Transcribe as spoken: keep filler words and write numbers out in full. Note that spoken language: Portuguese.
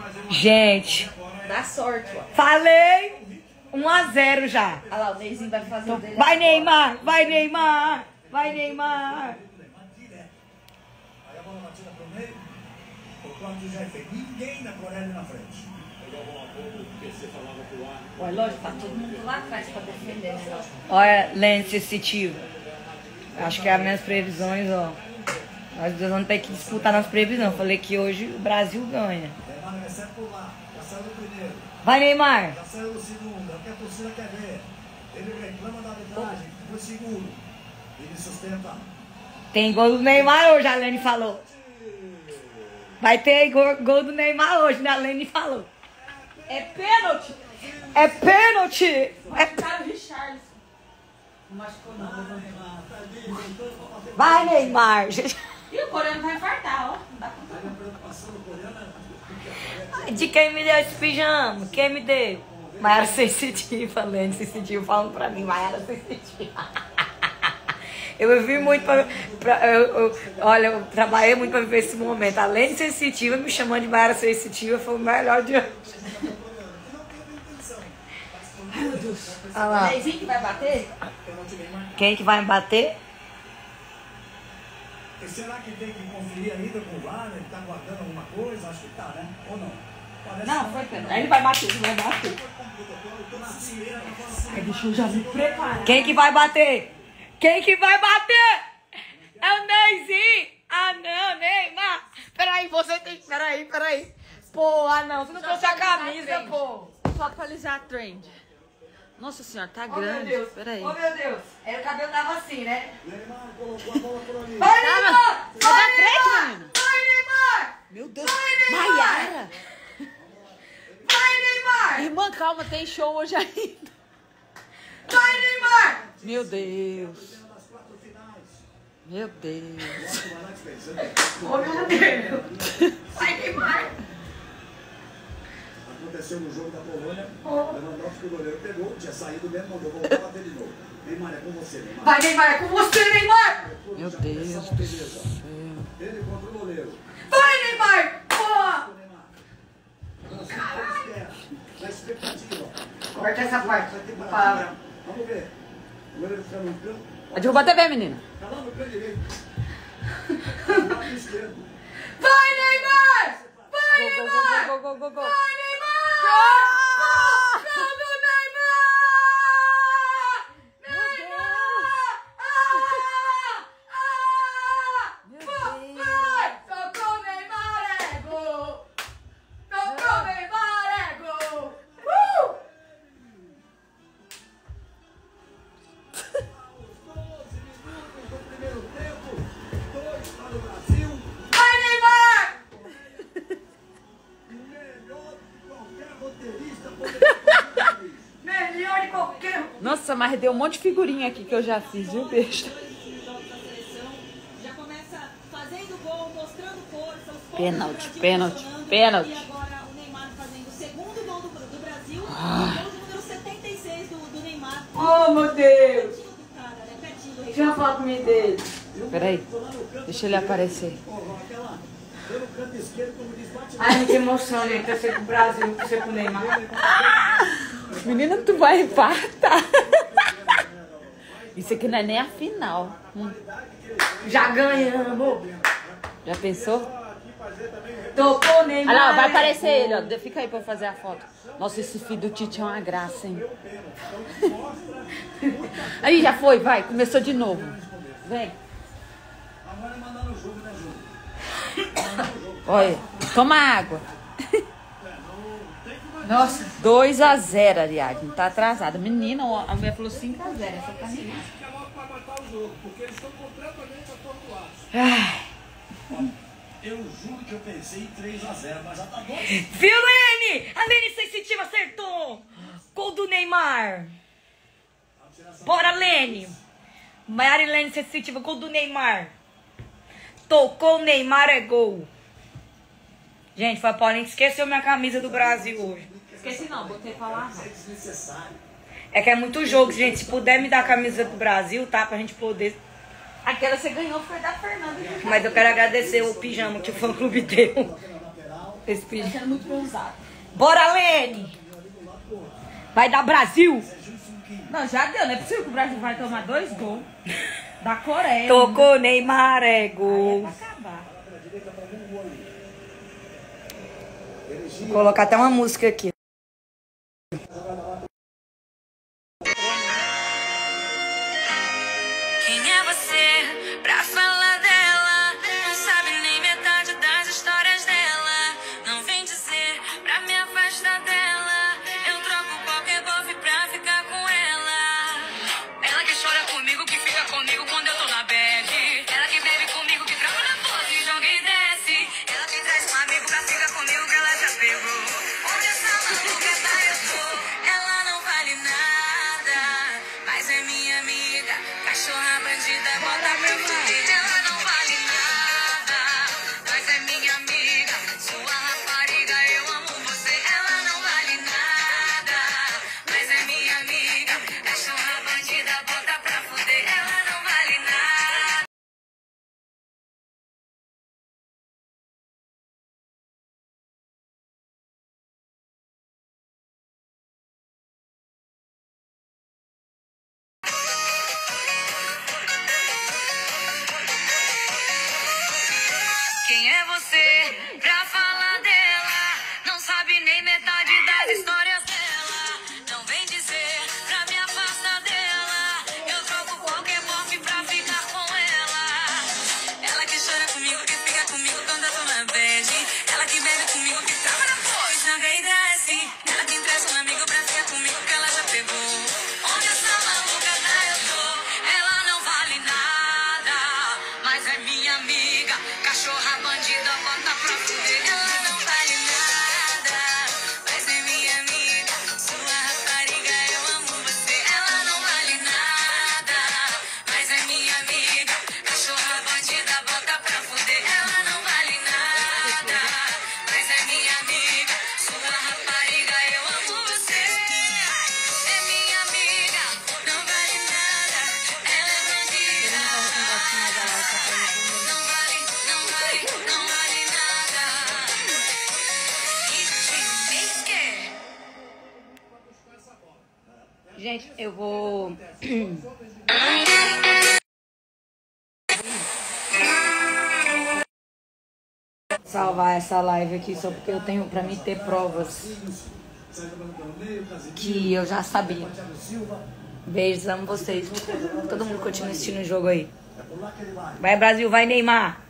Gente. Dá sorte, ó. Falei. um a zero já. Olha lá, o Neyzinho vai fazer o dele. Vai, Neymar. Vai, Neymar. Vai, Neymar. Aí a bola batida pro meio. O quarto já é feito. Ninguém na Coreia na frente. Olha, lógico, tá todo mundo lá atrás pra defender, né? Olha, lente sensitiva. Acho que é as minhas previsões, ó. Nós dois vamos ter que disputar nas previsões. Falei que hoje o Brasil ganha. Neymar recebe por lá. Já saiu do primeiro. Vai, Neymar. Já saiu do segundo. É o que a torcida quer ver. Ele reclama da arbitragem. Foi seguro. Ele sustenta. Tem gol do Neymar hoje, a Lene falou. Vai ter gol, gol do Neymar hoje, né? A Lene falou. É pênalti! É pênalti! É... Machucaram o Richarlison. Não machucou não, levantou. Vai, Neymar! E o coreano vai infartar, ó. Não dá pra... De quem me deu esse pijama? Quem me deu? Maiara Sensitiva, Lene Sensitiva falando pra mim. Maiara Sensitiva. Eu vivi muito pra... pra eu, eu, olha, eu trabalhei muito pra viver esse momento. A Lene Sensitiva me chamando de Maiara Sensitiva foi o melhor de hoje. Ai, meu Deus. Olha lá. O Neyzinho que vai bater? Quem que vai me bater? E será que tem que conferir ainda com o V A R? Ele tá guardando alguma coisa? Acho que tá, né? Ou não? Parece Não, foi pênalti. Aí ele vai bater, ele vai bater. Ai, deixa eu já me preparar. Quem que vai bater? Quem que vai bater? É o Neyzinho. Ah, não, Neymar. Peraí, você tem... Peraí, peraí. Pô, ah, não. Você não trouxe a camisa, pô. Só atualizar a trend. Nossa senhora, tá Oh, grande. meu Deus. Peraí. Oh, meu Deus. É, o cabelo tava assim, né? Neymar colocou a bola por ali. Vai, Tava- Neymar! Tá Vai, na frente, Neymar! menina. Vai, Neymar! Meu Deus. Vai, Neymar! Maiara. Vai, Neymar! Irmã, calma, tem show hoje ainda. Vai, Neymar! Meu Deus. Meu Deus. Oh, meu Deus. Vai, Neymar! Aconteceu no jogo da Polônia. Lewandowski, o goleiro pegou, tinha saído mesmo, mandou voltar a bater de novo. Neymar, é com você, Neymar. Vai, Neymar! É com você, Neymar! Meu Deus do céu. Ele contra o goleiro. Vai, Neymar! Porra! Caralho! Na expectativa. Corta essa parte. Vai ter Palavra. Vamos ver. O goleiro fica no canto. Vai derrubar a T V, menina. Tá lá no canto direito. Tá no lado esquerdo. Vai, Neymar! Vai, Gol, gol, Neymar! gol, gol, gol, gol, gol. Vai, Neymar! Gol do Neymar! Neymar! Meu Vai! Tocou o Neymar, é gol! Tocou o Neymar, é gol! Uh! doze minutos do primeiro tempo. Dois para o Brasil. Vai, Neymar! Melhor que qualquer roteirista poderia fazer isso. Melhor de qualquer... Nossa, mas deu um monte de figurinha aqui que eu já fiz, viu, besta? Já começa fazendo gol, mostrando força, os pontos Pênalti, do Brasil pênalti, funcionando. pênalti. E agora o Neymar fazendo o segundo gol do, do Brasil, Ah. gol número setenta e seis do, do Neymar. Oh, meu Deus! Pertinho do cara, né? Pertinho do Deixa eu falar comigo dele. Peraí, deixa ele aparecer. Aquela, pelo canto esquerdo, como diz, bate Ai, que emoção, gente. Eu sei com o Brasil, eu sei com o Neymar. Menina, tu vai infartar. Isso aqui não é nem a final. Hum. Já ganhamos. Já pensou? Tocou o Neymar. Olha lá, vai aparecer ele, ó. Fica aí pra eu fazer a foto. Nossa, esse filho do Tite é uma graça, hein? Aí, já foi, vai. Começou de novo. Vem. Agora é mandar no jogo, né, Júlio? Olha, toma água. Nossa. dois a zero, Ariadne. Tá atrasada. Menina, a mulher falou cinco a zero. Essa tá menina. Que é logo para matar o jogo, porque eles estão completamente atordoados. Ai. Eu juro que eu pensei em três a zero, mas já tá bom. Viu, Lene? A Lene Sensitiva acertou. Gol do Neymar. Bora, Lene. Maiara e Lene Sensitiva, gol do Neymar. Tocou o Neymar, é gol. Gente, foi a Paulinha que esqueceu minha camisa do Brasil hoje. Esqueci não, botei pra lá. É desnecessário. É que é muito jogo, gente. Se puder me dar a camisa do Brasil, tá? Pra gente poder... Aquela você ganhou foi da Fernanda. Mas eu quero agradecer o pijama que o fã-clube deu. Na lateral, esse filho. Tá sendo muito bem usado. Bora, Lene! Vai dar Brasil! Não, já deu. Não é possível que o Brasil vai tomar dois gols da Coreia. Tocou Neymar, é gol. Vai acabar. Vou colocar até uma música aqui. Quem é você pra falar dela? Não sabe nem metade das histórias dela. Não vem dizer pra me afastar dela. Eu troco qualquer bofe pra ficar com ela. Ela que chora comigo, que fica comigo quando eu tô na bad. Ela que bebe comigo, que trava na pose e joga e desce. Ela que traz um amigo pra ficar comigo, que ela já pegou. Onde essa maluca tá, eu tô. Ela não vale nada, mas é minha amiga. Cachorra bandida, bota pra fuder. Ela não vale nada, mas é minha amiga. Sua rapariga, eu amo você. Ela não vale nada, mas é minha amiga. Cachorra bandida, bota pra fuder. Ela não vale nada. Quem é você pra falar dela? Não sabe nem metade das histórias dela. Não vem dizer pra me afastar dela. Eu troco qualquer bofe pra ficar com ela. Ela que chora comigo, que fica comigo quando eu tô na bad. Ela que bebe comigo, que trava na pose, joga e desce. Ela que traz um amigo pra ficar comigo, que ela já pegou. Onde essa maluca tá, eu tô. Ela não vale nada, mas é minha amiga. Cachorra bandida, bota pra fuder. Ela não vale nada, mas é minha amiga. Sua rapariga, eu amo você. Ela não vale nada, mas é minha amiga. Cachorra bandida, bota pra fuder. Ela não vale nada, mas é minha amiga. Sua rapariga, eu amo você. É minha amiga, não vale nada. Ela é bandida. Não vale, não vale, não vale nada. Hitmaker. Gente, eu vou... salvar essa live aqui só porque eu tenho pra mim ter provas que eu já sabia. Beijos, amo vocês. Todo mundo continua assistindo o jogo aí. Vai, Brasil, vai, Neymar.